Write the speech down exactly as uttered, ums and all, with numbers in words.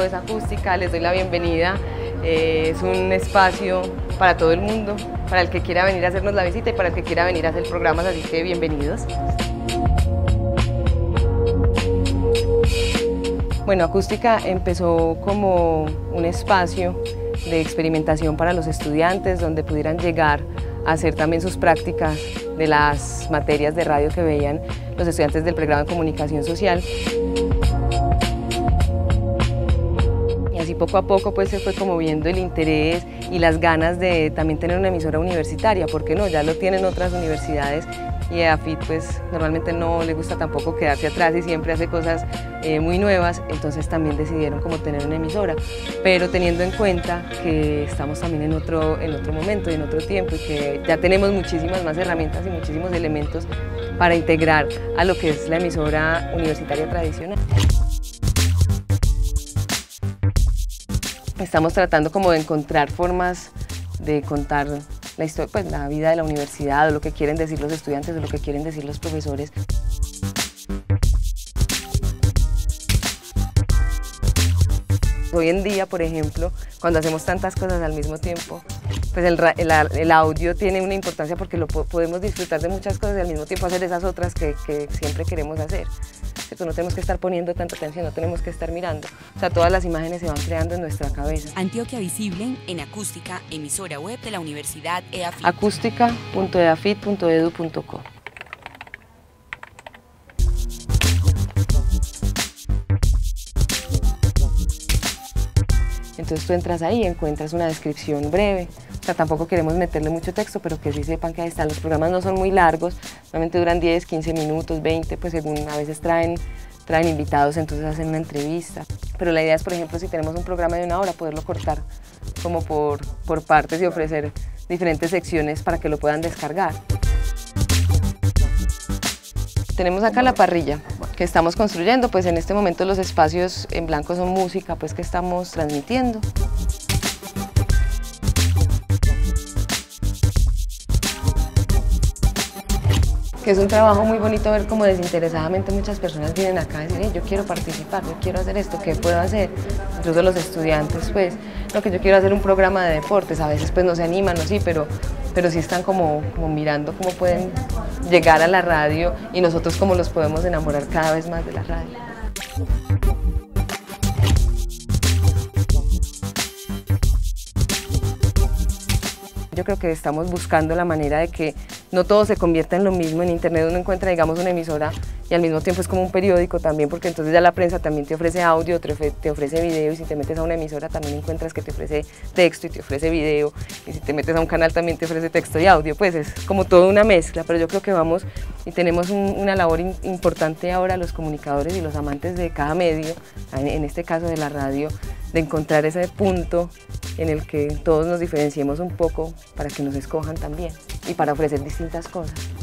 es Acústica, les doy la bienvenida. Eh, es un espacio para todo el mundo, para el que quiera venir a hacernos la visita y para el que quiera venir a hacer programas, así que bienvenidos. Bueno, Acústica empezó como un espacio de experimentación para los estudiantes, donde pudieran llegar a hacer también sus prácticas de las materias de radio que veían los estudiantes del programa de comunicación social. Y así poco a poco pues se fue como viendo el interés y las ganas de también tener una emisora universitaria, ¿por qué no? Ya lo tienen otras universidades y a AFIT pues normalmente no le gusta tampoco quedarse atrás y siempre hace cosas eh, muy nuevas, entonces también decidieron como tener una emisora, pero teniendo en cuenta que estamos también en otro, en otro momento y en otro tiempo y que ya tenemos muchísimas más herramientas y muchísimos elementos para integrar a lo que es la emisora universitaria tradicional. Estamos tratando como de encontrar formas de contar la historia, pues la vida de la universidad, o lo que quieren decir los estudiantes, o lo que quieren decir los profesores. Hoy en día, por ejemplo, cuando hacemos tantas cosas al mismo tiempo, pues el, el, el audio tiene una importancia porque lo podemos disfrutar de muchas cosas y al mismo tiempo hacer esas otras que, que siempre queremos hacer. ¿Cierto? No tenemos que estar poniendo tanta atención, no tenemos que estar mirando. O sea, todas las imágenes se van creando en nuestra cabeza. Antioquia Visible en Acústica, emisora web de la Universidad E A F I T. acústica punto e a f i t punto e d u punto co. Entonces tú entras ahí y encuentras una descripción breve. O sea, tampoco queremos meterle mucho texto, pero que sí sepan que ahí están. Los programas no son muy largos, normalmente duran diez, quince minutos, veinte, pues según a veces traen, traen invitados, entonces hacen una entrevista. Pero la idea es, por ejemplo, si tenemos un programa de una hora, poderlo cortar como por, por partes y ofrecer diferentes secciones para que lo puedan descargar. Tenemos acá la parrilla que estamos construyendo, pues en este momento los espacios en blanco son música pues que estamos transmitiendo. Que es un trabajo muy bonito ver cómo desinteresadamente muchas personas vienen acá a decir, hey, yo quiero participar, yo quiero hacer esto, ¿qué puedo hacer? Incluso los estudiantes, pues, lo que yo quiero hacer un programa de deportes, a veces pues no se animan, no sí, pero, pero sí están como, como mirando cómo pueden llegar a la radio y nosotros cómo los podemos enamorar cada vez más de la radio. Yo creo que estamos buscando la manera de que no todo se convierta en lo mismo. En internet uno encuentra, digamos, una emisora y al mismo tiempo es como un periódico también, porque entonces ya la prensa también te ofrece audio, te ofrece video, y si te metes a una emisora también encuentras que te ofrece texto y te ofrece video, y si te metes a un canal también te ofrece texto y audio, pues es como toda una mezcla, pero yo creo que vamos y tenemos un, una labor in, importante ahora los comunicadores y los amantes de cada medio, en, en este caso de la radio, de encontrar ese punto en el que todos nos diferenciemos un poco para que nos escojan también y para ofrecer distintas cosas.